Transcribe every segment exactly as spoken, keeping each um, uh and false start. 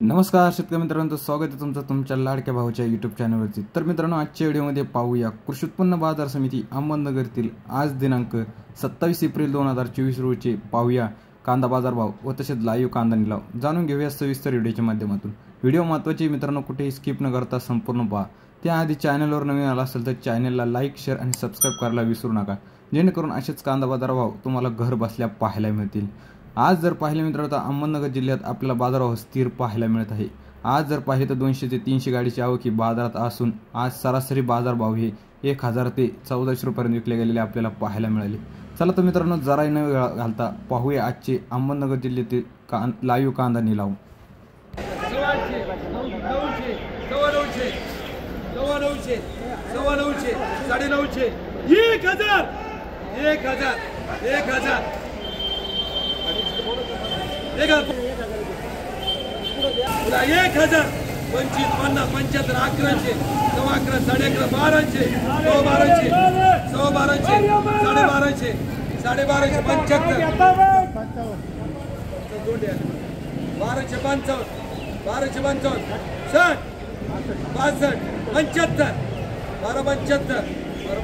नमस्कार शेतकरी मित्रांनो, स्वागत आहे तुमचं तुमच्या लाडक्या भावाच्या यूट्यूब चॅनलवरती। तर मित्रांनो, आजच्या व्हिडिओमध्ये पाहूया कृषी उत्पन्न बाजार समिती अहमदनगरतील आज दिनांक सत्तावीस एप्रिल दोन हजार चोवीस रोजीचे पाहूया कांदा बाजार भाव व तसेच लाईव्ह कांदा निलाव जाणून घेऊया सविस्तर व्हिडिओच्या माध्यमातून। व्हिडिओ महत्त्वाची मित्रांनो, कुठेही स्किप न करता संपूर्ण पहा। त्याआधी चॅनलवर नवीन आला असेल तर चॅनलला लाईक शेअर आणि सबस्क्राइब करायला विसरू नका, जेणेकरून असेच कांदा बाजार भाव तुम्हाला घर बसल्या पाहायला मिळतील। आज जर पाहिले मित्रांनो, तर अहमदनगर जिल्ह्यात आपल्याला बाजारभाव स्थिर पाहायला मिळत आहे। आज जर पाहिले तर दोनशे ते तीनशे गाडीची आवक ही बाजारात असून आज सरासरी बाजारभाव हे एक हजार ते चौदाशे रुपयांपर्यंत विकले गेलेले आपल्याला पाहायला मिळाले। चला तर मित्रांनो, जरा न वेळ घालता पाहूया आजचे अहमदनगर जिल्ह्यातील कां लाईव्ह कांदा निलाव। साढ़े नऊशे एक हजार एक हजार एक हजार एक हजार पंचवीस पन्नास पंच्याहत्तर अकराशे सव्वा अकरा साडे अकरा बाराशे सव्वा बाराशे सव्वा बाराशे साडे बाराशे साडे बाराशे पंच्याहत्तर बाराशे पंचावन्न बाराशे पंचावन्न साठ पासष्ट पंच्याहत्तर बारा पंच्याहत्तर बारा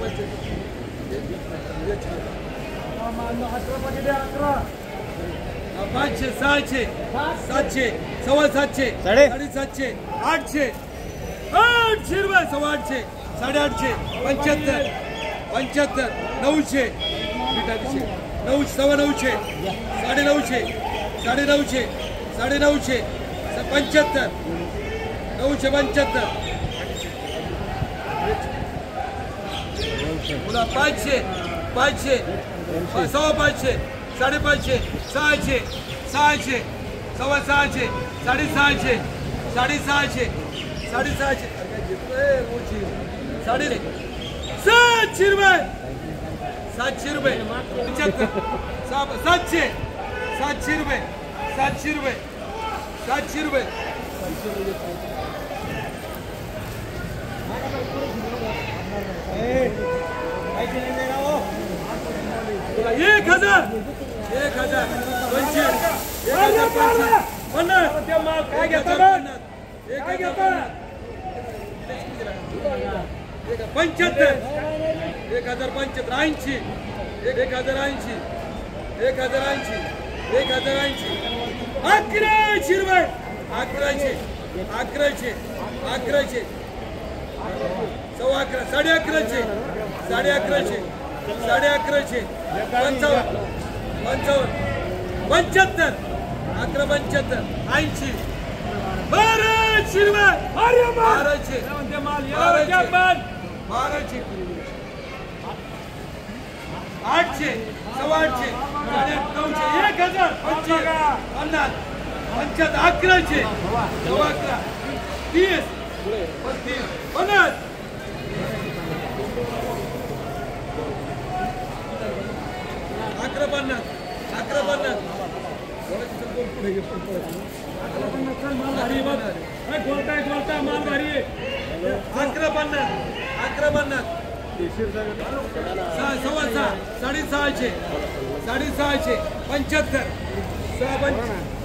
पंच्याहत्तर पाचशे सहाशे सातशे सव्वा सातशे साडेसातशे आठशे आठशे रुपये सव्वा आठशे साडेआठशे पंच्याहत्तर पंच्याहत्तर नऊशे नऊशे सव्वा नऊशे साडे नऊशे साडे नऊशे साडे नऊशे पंच्याहत्तर नऊशे पंच्याहत्तर पाचशे पाचशे सव्वा पाचशे साडेपाचशे सहाशे सहाशे सव्वा सहाशे साडेसहाशे साडेसहाशे साडेसहाशे साडे सातशे रुपये सातशे रुपये सातशे सातशे रुपये सातशे रुपये सातशे रुपये एक हजार एक हजार पंचवीस एक हजार पन्नास काय घेता एक हजार पंच्याहत्तर एक हजार पंच्याहत्तर ऐंशी एक हजार ऐंशी एक हजार ऐंशी एक हजार ऐंशी अकराशे रुपये अकराशे अकराशे अकराशे सव्वा अकरा साडे अकराशे साडे अकराशे साडे अकराशे पंचावन्न पंचावन्न पंच्याहत्तर अकरा पंच्याहत्तर ऐंशी बाराशे रुपये बाराशे बाराशे आठशे सव्वा आठशे साडे नऊशे एक हजार पंचवीस पन्नास पंच्याहत्तर अकराशे सव्वा अकरा तीस पस्तीस पन्नास अकरा पन्नास अकरा पन्नास अकरा पन्नास अकरा पन्नास सव्वा सहा साडेसहाशे साडेसहाशे पंच्याहत्तर सहा पंच